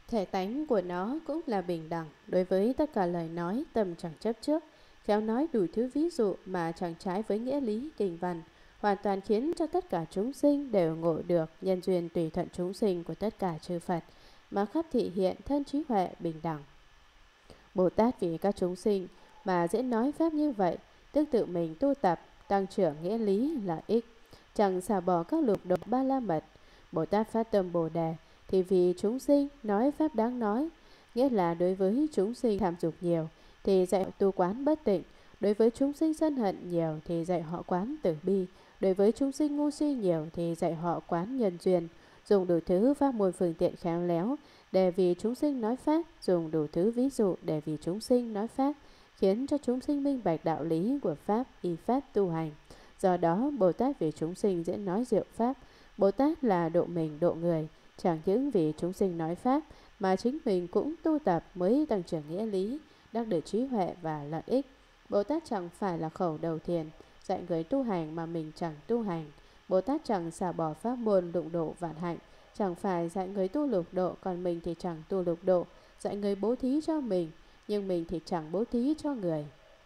Thể tánh của nó cũng là bình đẳng đối với tất cả lời nói, tâm chẳng chấp trước, khéo nói đủ thứ ví dụ mà chẳng trái với nghĩa lý kinh văn, hoàn toàn khiến cho tất cả chúng sinh đều ngộ được nhân duyên tùy thuận chúng sinh của tất cả chư Phật, mà khắp thị hiện thân trí huệ bình đẳng. Bồ Tát vì các chúng sinh mà diễn nói pháp như vậy, tức tự mình tu tập, tăng trưởng nghĩa lý lợi ích, chẳng xả bỏ các lục độ ba la mật. Bồ Tát phát tâm Bồ Đề thì vì chúng sinh nói pháp đáng nói, nghĩa là đối với chúng sinh tham dục nhiều thì dạy tu quán bất tịnh, đối với chúng sinh sân hận nhiều thì dạy họ quán tử bi, đối với chúng sinh ngu si nhiều thì dạy họ quán nhân duyên, dùng đủ thứ pháp môn phương tiện khéo léo để vì chúng sinh nói pháp, dùng đủ thứ ví dụ để vì chúng sinh nói pháp, khiến cho chúng sinh minh bạch đạo lý của pháp, y pháp tu hành. Do đó, Bồ Tát vì chúng sinh diễn nói diệu pháp. Bồ Tát là độ mình độ người, chẳng những vì chúng sinh nói pháp mà chính mình cũng tu tập mới tăng trưởng nghĩa lý, đắc được trí huệ và lợi ích. Bồ Tát chẳng phải là khẩu đầu thiền, dạy người tu hành mà mình chẳng tu hành. Bồ Tát chẳng xả bỏ pháp môn lục độ vạn hạnh, chẳng phải dạy người tu lục độ còn mình thì chẳng tu lục độ, dạy người bố thí cho mình nhưng mình thì chẳng bố thí cho người.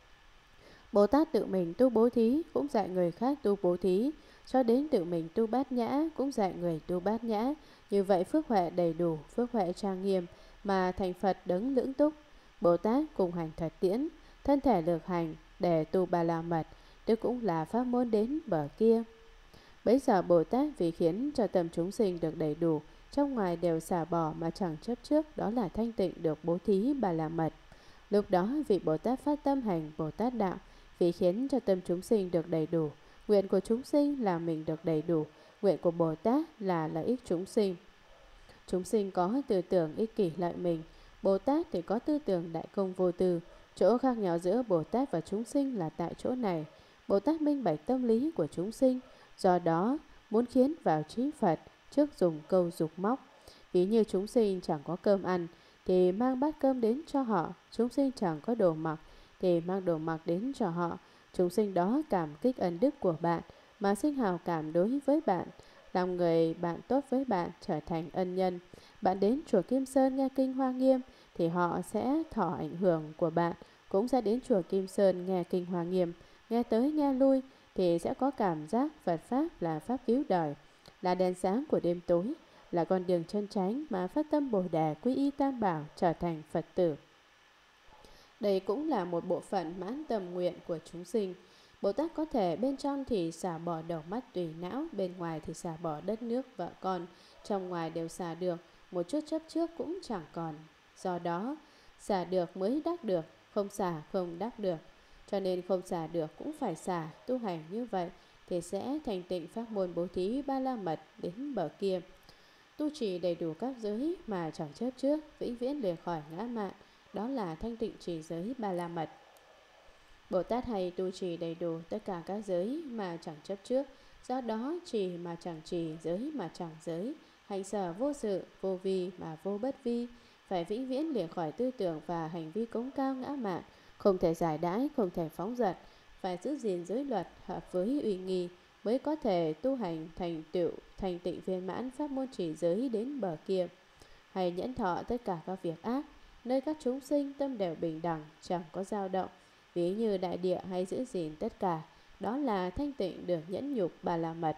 Bồ Tát tự mình tu bố thí cũng dạy người khác tu bố thí, cho đến tự mình tu bát nhã cũng dạy người tu bát nhã. Như vậy phước huệ đầy đủ, phước huệ trang nghiêm mà thành Phật đấng lưỡng túc. Bồ Tát cùng hành thật tiễn, thân thể lược hành để tu ba la mật, tức cũng là pháp môn đến bờ kia. Bấy giờ Bồ Tát vì khiến cho tâm chúng sinh được đầy đủ, trong ngoài đều xả bỏ mà chẳng chấp trước, đó là thanh tịnh được bố thí ba la mật. Lúc đó vị Bồ Tát phát tâm hành Bồ Tát đạo, vì khiến cho tâm chúng sinh được đầy đủ. Nguyện của chúng sinh là mình được đầy đủ, nguyện của Bồ Tát là lợi ích chúng sinh. Chúng sinh có tư tưởng ích kỷ lợi mình, Bồ Tát thì có tư tưởng đại công vô tư. Chỗ khác nhau giữa Bồ Tát và chúng sinh là tại chỗ này. Bồ Tát minh bạch tâm lý của chúng sinh, do đó muốn khiến vào trí Phật trước dùng câu dục móc. Ví như chúng sinh chẳng có cơm ăn thì mang bát cơm đến cho họ, chúng sinh chẳng có đồ mặc thì mang đồ mặc đến cho họ. Chúng sinh đó cảm kích ân đức của bạn mà sinh hào cảm đối với bạn, làm người bạn tốt với bạn, trở thành ân nhân. Bạn đến chùa Kim Sơn nghe kinh Hoa Nghiêm thì họ sẽ thọ ảnh hưởng của bạn, cũng sẽ đến chùa Kim Sơn nghe kinh Hoa Nghiêm, nghe tới nghe lui thì sẽ có cảm giác Phật Pháp là Pháp cứu đời, là đèn sáng của đêm tối, là con đường chân chánh mà phát tâm Bồ Đề quy y Tam Bảo, trở thành Phật tử. Đây cũng là một bộ phận mãn tầm nguyện của chúng sinh. Bồ Tát có thể bên trong thì xả bỏ đầu mắt tùy não, bên ngoài thì xả bỏ đất nước vợ con, trong ngoài đều xả được, một chút chấp trước cũng chẳng còn. Do đó, xả được mới đắc được, không xả không đắc được. Cho nên không xả được cũng phải xả, tu hành như vậy thì sẽ thành tịnh pháp môn bố thí ba la mật đến bờ kia. Tu trì đầy đủ các giới mà chẳng chấp trước, vĩnh viễn lìa khỏi ngã mạn, đó là thanh tịnh trì giới ba la mật. Bồ Tát hay tu trì đầy đủ tất cả các giới mà chẳng chấp trước, do đó trì mà chẳng trì, giới mà chẳng giới, hành sở vô sự, vô vi mà vô bất vi, phải vĩnh viễn lìa khỏi tư tưởng và hành vi cống cao ngã mạn, không thể giải đãi, không thể phóng dật, phải giữ gìn giới luật hợp với uy nghi, mới có thể tu hành thành tựu thành tịnh viên mãn pháp môn trì giới đến bờ kia. Hay nhẫn thọ tất cả các việc ác, nơi các chúng sinh tâm đều bình đẳng, chẳng có dao động, ví như đại địa hay giữ gìn tất cả, đó là thanh tịnh được nhẫn nhục ba la mật.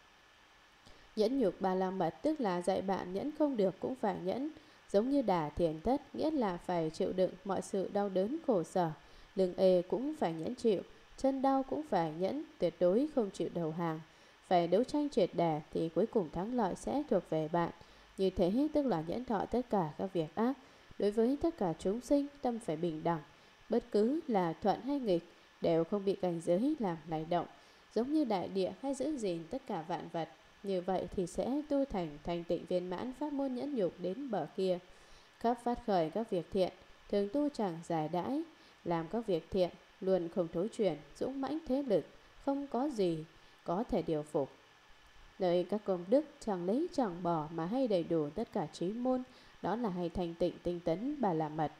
Nhẫn nhục ba la mật tức là dạy bạn nhẫn không được cũng phải nhẫn, giống như đả thiền thất, nghĩa là phải chịu đựng mọi sự đau đớn khổ sở, lưng ê cũng phải nhẫn chịu, chân đau cũng phải nhẫn, tuyệt đối không chịu đầu hàng, phải đấu tranh triệt để thì cuối cùng thắng lợi sẽ thuộc về bạn. Như thế tức là nhẫn thọ tất cả các việc ác, đối với tất cả chúng sinh tâm phải bình đẳng, bất cứ là thuận hay nghịch đều không bị cảnh giới làm lay động, giống như đại địa hay giữ gìn tất cả vạn vật. Như vậy thì sẽ tu thành thành tịnh viên mãn pháp môn nhẫn nhục đến bờ kia. Khắp phát khởi các việc thiện, thường tu chẳng giải đãi, làm các việc thiện luôn không thối chuyển, dũng mãnh thế lực, không có gì có thể điều phục. Nơi các công đức chẳng lấy chẳng bỏ mà hay đầy đủ tất cả trí môn, đó là hay thành tịnh tinh tấn bà la mật.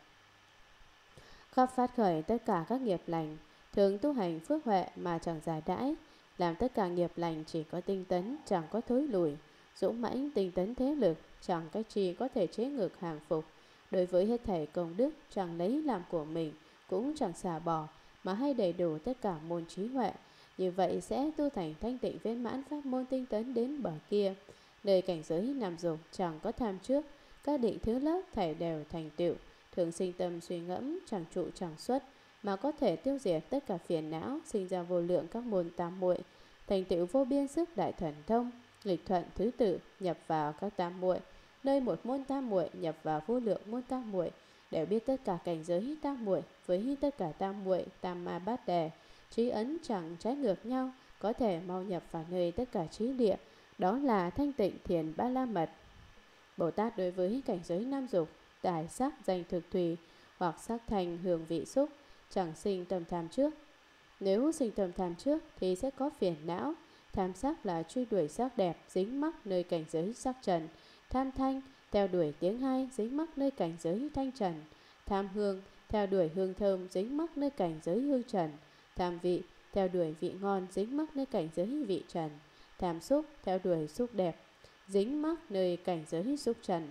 Khắp phát khởi tất cả các nghiệp lành, thường tu hành phước huệ mà chẳng giải đãi, làm tất cả nghiệp lành chỉ có tinh tấn, chẳng có thối lùi, dũng mãnh tinh tấn thế lực, chẳng cách chi có thể chế ngược hàng phục. Đối với hết thảy công đức, chẳng lấy làm của mình, cũng chẳng xả bỏ, mà hay đầy đủ tất cả môn trí huệ. Như vậy sẽ tu thành thanh tịnh viên mãn pháp môn tinh tấn đến bờ kia. Nơi cảnh giới nằm dục chẳng có tham trước, các định thứ lớp thảy đều thành tựu, thường sinh tâm suy ngẫm, chẳng trụ chẳng xuất, mà có thể tiêu diệt tất cả phiền não, sinh ra vô lượng các môn tam muội, thành tựu vô biên sức đại thần thông, nghịch thuận thứ tự nhập vào các tam muội. Nơi một môn tam muội nhập vào vô lượng môn tam muội, đều biết tất cả cảnh giới tam muội với tất cả tam muội tam ma bát đề, trí ấn chẳng trái ngược nhau, có thể mau nhập vào nơi tất cả trí địa, đó là thanh tịnh thiền ba la mật. Bồ Tát đối với cảnh giới nam dục, tài sắc danh thực thùy hoặc sắc thành hưởng vị xúc, chẳng sinh tâm tham trước. Nếu sinh tâm tham trước thì sẽ có phiền não. Tham sắc là truy đuổi sắc đẹp, dính mắc nơi cảnh giới sắc trần. Tham thanh, theo đuổi tiếng hay, dính mắc nơi cảnh giới thanh trần. Tham hương, theo đuổi hương thơm, dính mắc nơi cảnh giới hương trần. Tham vị, theo đuổi vị ngon, dính mắc nơi cảnh giới vị trần. Tham xúc, theo đuổi xúc đẹp, dính mắc nơi cảnh giới xúc trần.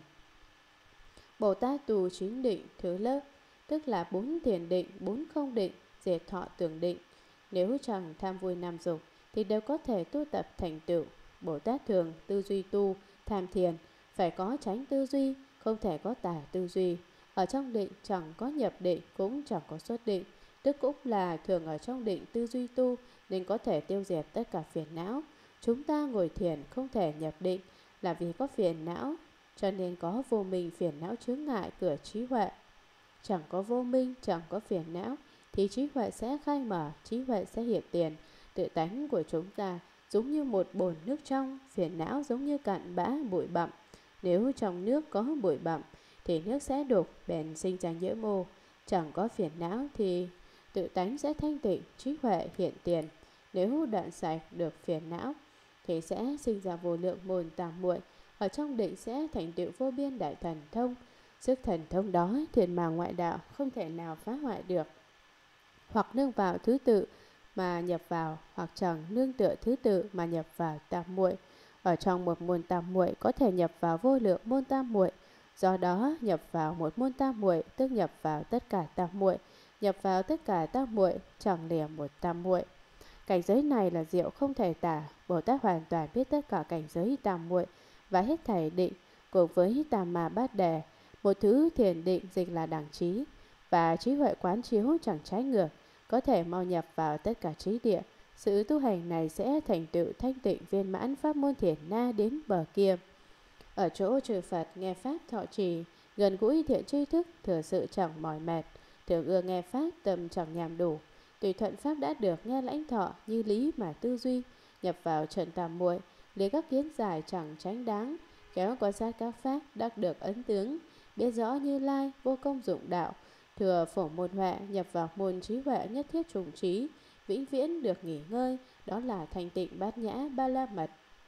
Bồ Tát tu chính định thứ lớp, tức là 4 thiền định, 4 không định, diệt thọ tưởng định. Nếu chẳng tham vui nam dục thì đều có thể tu tập thành tựu. Bồ Tát thường tư duy tu, tham thiền, phải có chánh tư duy, không thể có tà tư duy. Ở trong định chẳng có nhập định, cũng chẳng có xuất định, tức cũng là thường ở trong định tư duy tu, nên có thể tiêu diệt tất cả phiền não. Chúng ta ngồi thiền không thể nhập định là vì có phiền não, cho nên có vô minh phiền não chướng ngại cửa trí huệ. Chẳng có vô minh, chẳng có phiền não thì trí huệ sẽ khai mở, trí huệ sẽ hiện tiền. Tự tánh của chúng ta giống như một bồn nước trong, phiền não giống như cặn bã bụi bặm. Nếu trong nước có bụi bặm thì nước sẽ đục, bèn sinh ra nhiễm ô. Chẳng có phiền não thì tự tánh sẽ thanh tịnh, trí huệ hiện tiền. Nếu đoạn sạch được phiền não thì sẽ sinh ra vô lượng môn tam muội, ở trong định sẽ thành tựu vô biên đại thần thông. Sức thần thông đó thiền mà ngoại đạo không thể nào phá hoại được. Hoặc nương vào thứ tự mà nhập vào, hoặc chẳng nương tựa thứ tự mà nhập vào tam muội. Ở trong một môn tam muội có thể nhập vào vô lượng môn tam muội. Do đó nhập vào một môn tam muội tức nhập vào tất cả tam muội, nhập vào tất cả tam muội chẳng lìa một tam muội. Cảnh giới này là diệu không thể tả. Bồ Tát hoàn toàn biết tất cả cảnh giới tam muội và hết thảy định cùng với tam ma bát đề. Một thứ thiền định dịch là đẳng trí, và trí huệ quán chiếu chẳng trái ngược, có thể mau nhập vào tất cả trí địa. Sự tu hành này sẽ thành tựu thanh tịnh viên mãn pháp môn thiền na đến bờ kia. Ở chỗ trừ Phật nghe pháp thọ trì, gần gũi thiện tri thức, thừa sự chẳng mỏi mệt, thường ưa nghe pháp tâm chẳng nhàm đủ. Tùy thuận pháp đã được nghe lãnh thọ, như lý mà tư duy, nhập vào trận tam muội, lấy các kiến giải chẳng tránh đáng, kéo quan sát các pháp đắc được ấn tướng, biết rõ Như Lai vô công dụng đạo, thừa phổ môn huệ, nhập vào môn trí huệ nhất thiết trùng trí, vĩnh viễn được nghỉ ngơi, đó là thanh tịnh bát nhã ba la mật.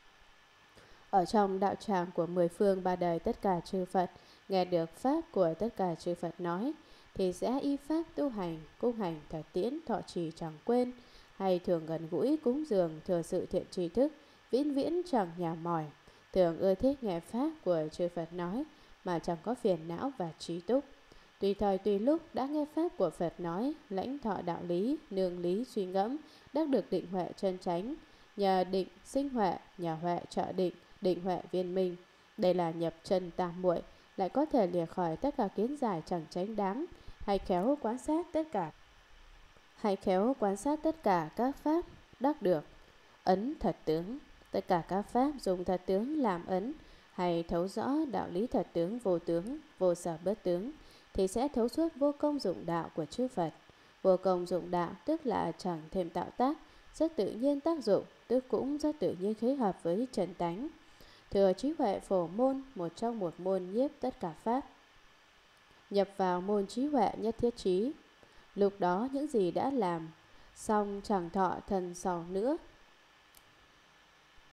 Ở trong đạo tràng của 10 phương ba đời tất cả chư Phật, nghe được pháp của tất cả chư Phật nói, thì sẽ y pháp tu hành, cung hành thật tiễn thọ trì chẳng quên, hay thường gần gũi cúng dường thừa sự thiện tri thức, vĩnh viễn chẳng nhàm mỏi, thường ưa thích nghe pháp của chư Phật nói mà chẳng có phiền não và trí túc. Tùy thời tùy lúc đã nghe pháp của Phật nói, lãnh thọ đạo lý, nương lý suy ngẫm, đắc được định huệ chân chánh, nhờ định sinh huệ, nhờ huệ trợ định, định huệ viên minh. Đây là nhập chân tam muội, lại có thể lìa khỏi tất cả kiến giải chẳng tránh đáng, hay khéo quan sát tất cả các pháp đắc được ấn thật tướng. Tất cả các pháp dùng thật tướng làm ấn, hay thấu rõ đạo lý thật tướng vô tướng, vô sở bất tướng, thì sẽ thấu suốt vô công dụng đạo của chư Phật. Vô công dụng đạo tức là chẳng thêm tạo tác, rất tự nhiên tác dụng, tức cũng rất tự nhiên khế hợp với trần tánh. Thừa trí huệ phổ môn, một trong một môn nhiếp tất cả pháp, nhập vào môn trí huệ nhất thiết trí. Lúc đó những gì đã làm xong chẳng thọ thần sau nữa,